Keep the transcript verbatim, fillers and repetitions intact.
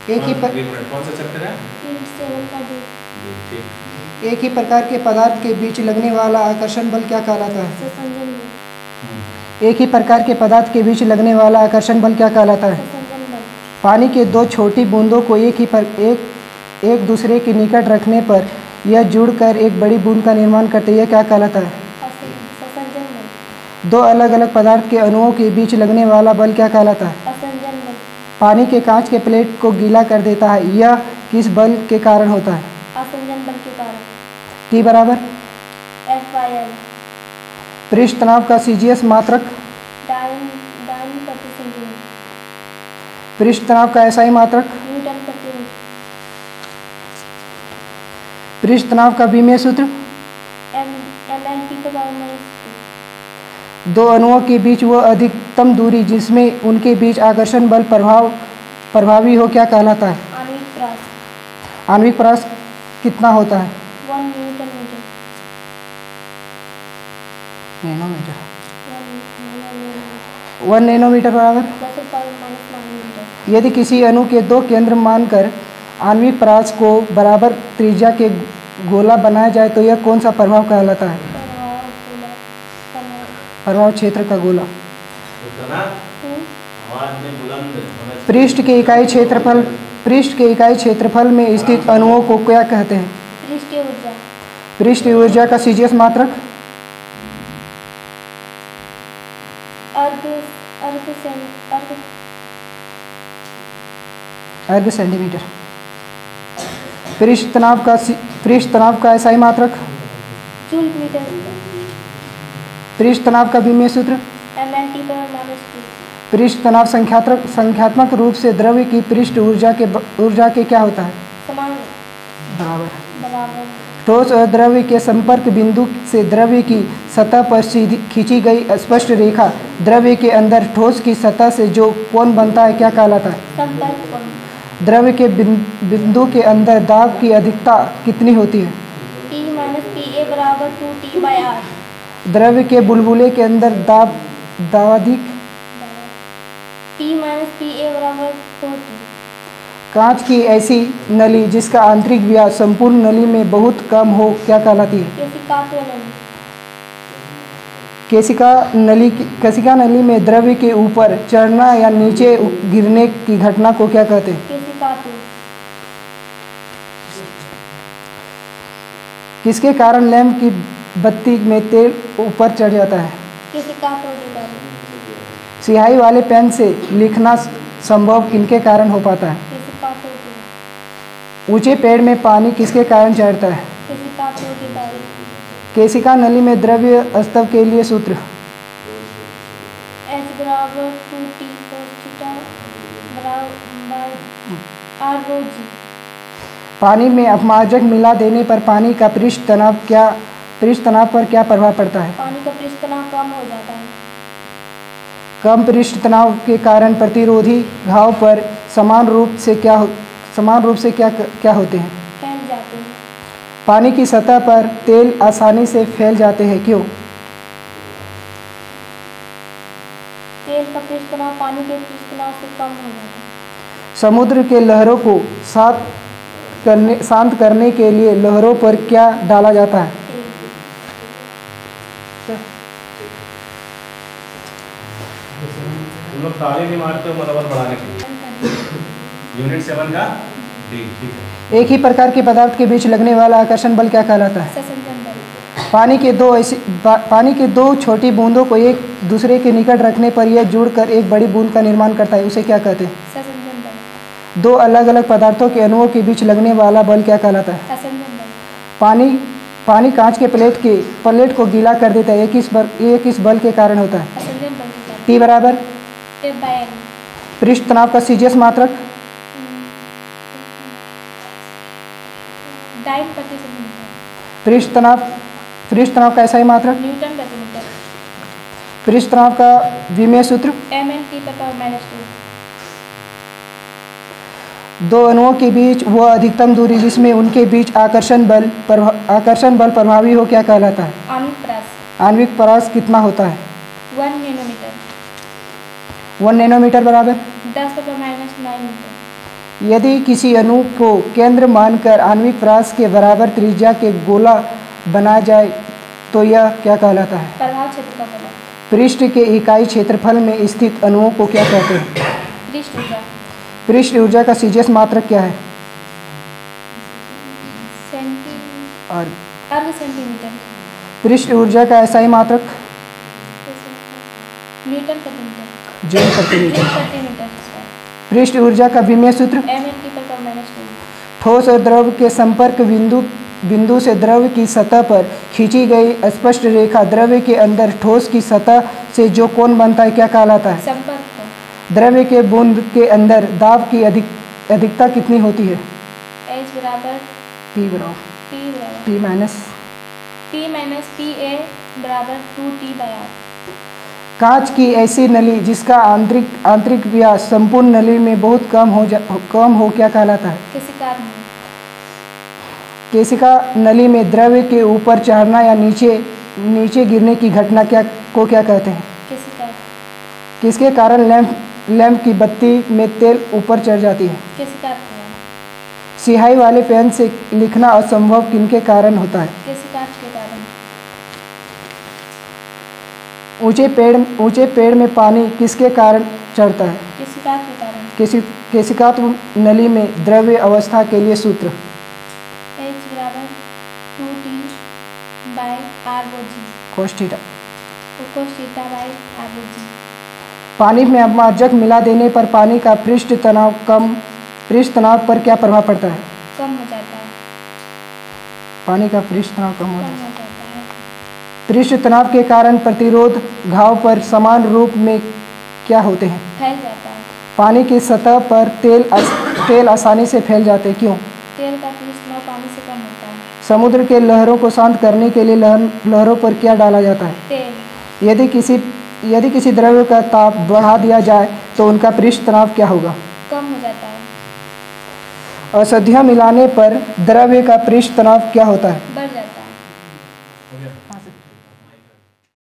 एक ही पर, कौन सा चैप्टर है? एक ही प्रकार के पदार्थ के बीच लगने वाला आकर्षण बल क्या कहलाता है? एक ही प्रकार के पदार्थ के बीच लगने वाला आकर्षण बल क्या कहलाता है? पानी के दो छोटी बूंदों को एक ही पर एक एक दूसरे के निकट रखने पर यह जुड़कर एक बड़ी बूंद का निर्माण करते यह क्या कहलाता है? दो अलग अलग पदार्थ के अणुओं के बीच लगने वाला बल क्या कहलाता है? पानी के कांच के प्लेट को गीला कर देता है, यह किस बल के कारण होता है? आसंजन बल के कारण। टी बराबर एफ बाई एल। पृष्ठ तनाव का सीजीएस मात्रक डाइन डाइन प्रति सेंटीमीटर। पृष्ठ तनाव का एसआई मात्रक न्यूटन प्रति मीटर। पृष्ठ तनाव का विमेय सूत्र एम एम एन टी के पावर माइनस दो अणुओं के बीच वह अधिकतम दूरी जिसमें उनके बीच आकर्षण बल प्रभाव प्रभावी हो क्या कहलाता है? आणविक परास। आणविक परास कितना होता है? One newton metre. Nanometre. One nanometre बराबर दस पावर माइनस नैनोमीटर। यदि किसी अणु के दो केंद्र मानकर आणविक परास को बराबर त्रिज्या के गोला बनाया जाए तो यह कौन सा प्रभाव कहलाता है? प्रभाव क्षेत्र का गोला। पृष्ठ के इकाई क्षेत्रफल पृष्ठ के इकाई क्षेत्रफल में स्थित अणुओं को क्या कहते हैं? पृष्ठीय ऊर्जा। पृष्ठीय ऊर्जा का सीजीएस मात्रक अर्ध अर्ध सें अर्ध अर्ध सेंटीमीटर। पृष्ठ तनाव का पृष्ठ तनाव का एसआई मात्रक जूल मीटर। पृष्ठ तनाव का विमेय सूत्र M N T power minus two. पृष्ठ तनाव संख्यात्मक संख्यात्मक रूप से द्रव्य की पृष्ठ ऊर्जा के ऊर्जा के क्या होता है? समान बराबर। बराबर। ठोस और द्रव्य के संपर्क बिंदु से द्रव्य की सतह पर सीधी खींची गई स्पष्ट रेखा द्रव्य के अंदर ठोस की सतह से जो कोण बनता है क्या कहलाता है? संपर्क कोण। द्रव्य के बिंदु के अंदर दाब की अधिकता कितनी होती है? टी माइनस पी ए बराबर टू टी बाई आर। द्रव्य के बुलबुले के अंदर दाब दावाधिक टी माइनस पी ए बराबर फोर टी। कांच की ऐसी नली जिसका आंतरिक व्यास संपूर्ण नली में बहुत कम हो क्या कहलाती है? केशिकात्व नली। केशिका नली केशिका नली में द्रव्य के ऊपर चढ़ना या नीचे गिरने की घटना को क्या कहते हैं? केशिकात्व। किसके कारण लैंप की बत्ती में तेल ऊपर चढ़ जाता है? केशिकात्व के कारण। स्याही वाले पेन से लिखना संभव किनके कारण हो पाता है? केशिकात्व के। ऊंचे पेड़ में पानी किसके कारण चढ़ता है? केशिकात्व के कारण। केशिका नली में द्रव्य स्तव के लिए सूत्र एच बराबर टू टी कोस थीटा बराबर आर रो जी। पानी में अपमार्जक मिला देने पर पानी का पृष्ठ तनाव क्या पृष्ठ तनाव पर क्या प्रभाव पड़ता है? पानी का पृष्ठ तनाव कम हो जाता है। कम पृष्ठ तनाव के कारण प्रतिरोधी घाव पर समान रूप से क्या हो, समान रूप से क्या क्या होते हैं? फैल जाते हैं। पानी की सतह पर तेल आसानी से फैल जाते हैं क्यों? तेल का पृष्ठ तनाव पानी के पृष्ठ तनाव से कम हो जाता है। समुद्र के लहरों को शांत करने शांत करने के लिए लहरों पर क्या डाला जाता है? तुम लोग ताली नहीं मारते हो मनोबल बढ़ाने के लिए। यूनिट सेवन का डी। ठीक है। एक ही प्रकार के पदार्थ के बीच लगने वाला आकर्षण बल क्या कहलाता है? संसंजन बल। पानी के दो ऐसी पा, पानी के दो छोटी बूंदों को एक दूसरे के निकट रखने पर यह जुड़कर एक बड़ी बूंद का निर्माण करता है, उसे क्या कहते हैं? संसंजन बल। दो अलग अलग पदार्थों के अणुओं के बीच लगने वाला बल क्या कहलाता है? संसंजन बल। पानी पानी कांच के प्लेट के प्लेट को गीला कर देता है, ये किस बल ये किस बल के कारण होता है? संसंजन बल के कारण। टी बराबर एफ बाई एल। पृष्ठ तनाव का सीजीएस मात्रक डाइन प्रति सेंटीमीटर। पृष्ठ तनाव पृष्ठ तनाव का एसआई मात्रक न्यूटन प्रति मीटर। पृष्ठ तनाव का विमेय सूत्र एम एन टी पर पावर माइनस टू। दो अणुओं के बीच वह अधिकतम दूरी जिसमें उनके बीच आकर्षण बल आकर्षण बल प्रभावी हो क्या कहलाता है? आणविक परास। आणविक परास कितना होता है? One nanometre. वन नैनोमीटर बराबर दस पावर माइनस नाइन मीटर। यदि किसी अणु को केंद्र मानकर आणविक व्यास के बराबर त्रिज्या के गोला बनाया जाए तो यह क्या कहलाता है? प्रभाव क्षेत्र का गोला। पृष्ठ के इकाई क्षेत्रफल में स्थित अणुओं को क्या कहते हैं? पृष्ठ ऊर्जा। पृष्ठ ऊर्जा का सीजीएस मात्रक क्या है? सेंटी और अर्ध सेंटीमीटर। पृष्ठ ऊर्जा का एसआई मात्रक? न्यूटन प्रति मीटर। जूल प्रति जूल मीटर। प्रति मीटर। पृष्ठ ऊर्जा का विमीय सूत्र? एम एन की पावर माइनस टू। ठोस और द्रव के संपर्क बिंदु बिंदु से द्रव की सतह पर खींची गई स्पष्ट रेखा द्रव के अंदर ठोस की सतह से जो कोण बनता है क्या कहलाता है? संपर्क कोण। द्रव के बूंद के अंदर दाब की अधिक अधिकता कितनी होती है? एच बराबर पी बराबर पी बराबर P minus P minus P A बराबर टू टी बाई आर। कांच की ऐसी नली जिसका आंतरिक आंतरिक व्यास संपूर्ण नली में बहुत कम हो जा कम हो क्या कहलाता है? केशिका नली। केशिका नली में द्रव के ऊपर चढ़ना या नीचे नीचे गिरने की घटना क्या को क्या कहते हैं? केशिका। किसके कारण लैंप लैंप की बत्ती में तेल ऊपर चढ़ जाती है? केशिका। स्याही वाले पेन से लिखना असंभव किनके कारण होता है? केशिका के कारण। ऊंचे पेड़ ऊंचे पेड़ में पानी किसके कारण चढ़ता है? केशिका के कारण। केशि केशिकात्म नली में द्रव्य अवस्था के लिए सूत्र? एच बराबर two T by R O G. Cos theta. Cos theta by R O G. पानी में अमाजक मिला देने पर पानी का पृष्ठ तनाव कम पृष्ठ तनाव पर क्या प्रभाव पड़ता है? कम हो जाता है। पानी का पृष्ठ तनाव कम हो कम जाता है। हो जाता है। पृष्ठ तनाव के कारण प्रतिरोध घाव पर समान रूप में क्या होते हैं? फैल जाता है। पानी की सतह पर तेल अस, तेल आसानी से फैल जाते हैं क्यों? तेल का पृष्ठ तनाव पानी से कम होता है। समुद्र के लहरों को शांत करने के लिए लहर लहरों पर क्या डाला जाता है? तेल। यदि किसी यदि किसी द्रव्य का ताप बढ़ा दिया जाए तो उनका पृष्ठ तनाव क्या होगा? कम हो जाता है। औषधियाँ मिलाने पर द्रव्य का पृष्ठ तनाव क्या होता है?